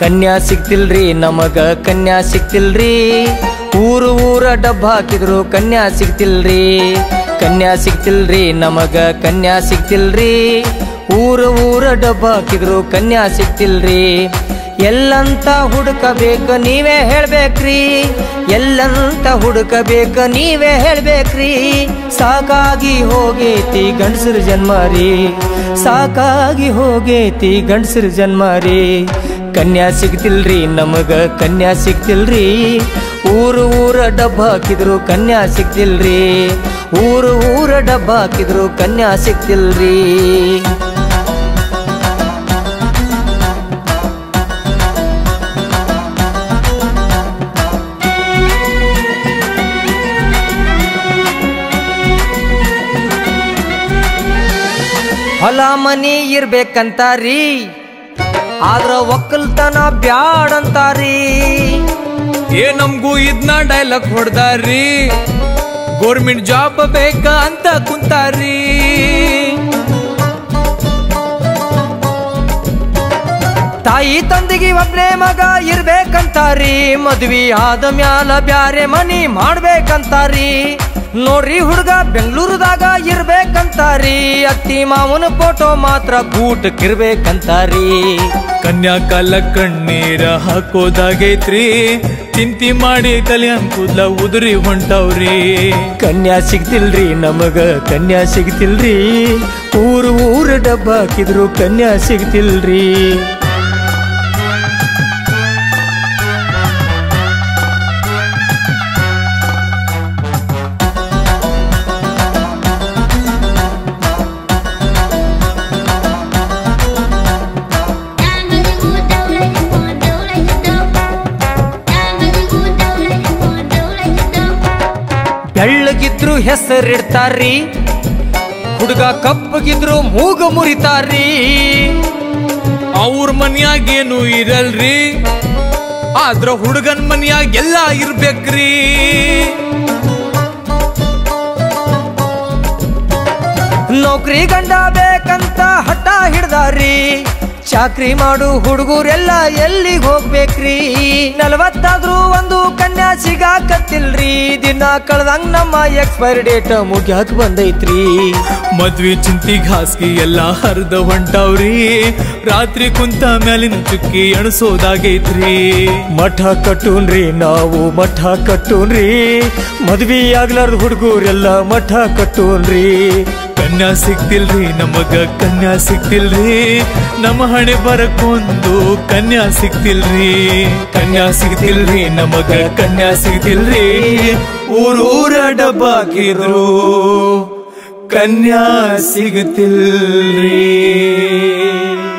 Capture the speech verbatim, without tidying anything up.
ಕನ್ಯಾ ಸಿಗ್ತಿಲ್ರಿ ನಮಗ ಕನ್ಯಾ ಸಿಗ್ತಿಲ್ರಿ ಊರು ಊರ ಡಬ್ಬ ಹಾಕಿದ್ರು ಕನ್ಯಾ ಸಿಗ್ತಿಲ್ರಿ ಕನ್ಯಾ ಸಿಗ್ತಿಲ್ರಿ ನಮಗ ಕನ್ಯಾ ಸಿಗ್ತಿಲ್ರಿ ಊರು ಊರ ಡಬ್ಬ ಹಾಕಿದ್ರು ಕನ್ಯಾ ಸಿಗ್ತಿಲ್ರಿ ಎಲ್ಲಂತ ಹುಡುಕಬೇಕ ನೀವೇ ಹೇಳ್ಬೇಕ್ರಿ ಎಲ್ಲಂತ ಹುಡುಕಬೇಕ ನೀವೇ ಹೇಳ್ಬೇಕ್ರಿ ಸಾಕಾಗಿ ಹೋಗೇತಿ ಗಂಡಸರ ಜನ್ಮಾರಿ ಸಾಕಾಗಿ ಹೋಗೇತಿ ಗಂಡಸರ ಜನ್ಮಾರಿ ಕನ್ಯಾ ಸಿಗ್ತಿಲ್ರಿ ನಮಗ ಕನ್ಯಾ ಸಿಗ್ತಿಲ್ರಿ ಊರು ಊರ ಡಬ್ಬ ಹಾಕಿದ್ರು ಕನ್ಯಾ ಸಿಗ್ತಿಲ್ರಿ ಊರು ಊರ ಡಬ್ಬ ಹಾಕಿದ್ರು ಕನ್ಯಾ ಸಿಗ್ತಿಲ್ರಿ ಹೊಲ ಮನಿ ಇರ್ಬೇಕಂತಾರಿ ಆದ್ರ ಒಕ್ಕಲ್ತನ ಬ್ಯಾಡಂತಾರಿ ಏ ನಮ್ಗೂ ಇದ್ನ ಡೈಲಾಗ್ ಹೊಡ್ದಾರಿ ಗೋರ್ಮೆಂಟ್ ಜಾಬ್ ಬೇಕ ಅಂತ ಕುಂತಾರಿ ತಾಯಿ ತಂದೆಗೆ ಒಬ್ನೇ ಮಗ ಇರ್ಬೇಕಂತಾರಿ ಮದ್ವಿ ಆದ ಮ್ಯಾಲ ಬ್ಯಾರೆ ಮನಿ ಮಾಡ್ಬೇಕಂತಾರಿ ನೋಡ್ರಿ ಹುಡುಗ ಬೆಂಗಳೂರದಾಗ ಇರ್ಬೇಕಂತಾರಿ ಅತ್ತಿ ಮಾವನ ಫೋಟೋ ಮಾತ್ರ ಗೂಟಕ್ಕಿರ್ಬೇಕಂತಾರಿ ಕನ್ಯಾ ಕಾಲ ಕಣ್ಣೀರ ಹಾಕೋದಾಗೈತ್ರಿ ಚಿಂತಿ ಮಾಡಿ ಕಲ್ಯಾಣ್ ಕೂದ್ಲ ಉದುರಿ ಹೊಂಟವ್ರಿ ಕನ್ಯಾ ಸಿಗ್ತಿಲ್ರಿ ನಮಗ ಕನ್ಯಾ ಸಿಗ್ತಿಲ್ರಿ ಊರು ಊರ ಡಬ್ಬ ಹಾಕಿದ್ರು ಕನ್ಯಾ ಸಿಗ್ತಿಲ್ರಿ ಬೆಳ್ಳಗಿದ್ರು ಹೆಸರಿಡ್ತಾರ್ರಿ ಹುಡುಗ ಕಪ್ಪಗಿದ್ರು ಮೂಗ ಮುರಿತಾರ್ರಿ ಅವ್ರ ಮನ್ಯಾಗೇನು ಇರಲ್ರಿ ಆದ್ರ ಹುಡುಗನ್ ಮನ್ಯಾಗ ಎಲ್ಲ ಇರ್ಬೇಕ್ರಿ ನೌಕರಿ ಗಂಡ ಬೇಕಂತ ಹಠ ಹಿಡ್ದಾರ್ರಿ ಚಾಕ್ರಿ ಮಾಡು ಹುಡುಗರೆಲ್ಲ ಎಲ್ಲಿಗೆ ಹೋಗ್ಬೇಕ್ರಿ ನಲವತ್ತಾದ್ರೂ ಒಂದು ಕನ್ಯಾ ಸಿಗಾಕತ್ತಿಲ್ರಿ ದಿನ ಕಳ್ದಂಗ್ ನಮ್ಮ ಎಕ್ಸ್ಪೈರಿ ಡೇಟ್ ಮುಗ್ಯಾಕ್ ಬಂದೈತ್ರಿ ಮದ್ವಿ ಚಿಂತಿಗ್ ಹಾಸ್ಗಿ ಎಲ್ಲ ಹರಿದ ಹೊಂಟವ್ರಿ ರಾತ್ರಿ ಕುಂತ ಮ್ಯಾಲಿನ ಚುಕ್ಕಿ ಎಣಸೋದಾಗೈತ್ರಿ ಮಠ ಕಟ್ಟೂನ್ರಿ ನಾವು ಮಠ ಕಟ್ಟೂನ್ರಿ ಮದ್ವಿ ಆಗ್ಲಾರ್ದ ಹುಡುಗರೆಲ್ಲ ಮಠ ಕಟ್ಟೂನ್ರಿ ಕನ್ಯಾ ಸಿಗ್ತಿಲ್ರಿ ನಮಗ ಕನ್ಯಾ ಸಿಗ್ತಿಲ್ರಿ ನಮ್ಮ ಹಣೆ ಬರಕ್ಕೊಂದು ಕನ್ಯಾ ಸಿಗ್ತಿಲ್ರಿ ಕನ್ಯಾ ಸಿಗ್ತಿಲ್ರಿ ನಮಗ ಕನ್ಯಾ ಸಿಗ್ತಿಲ್ರಿ ಊರೂರ ಡಬ್ಬ ಹಾಕಿದ್ರು ಕನ್ಯಾ ಸಿಗ್ತಿಲ್ರಿ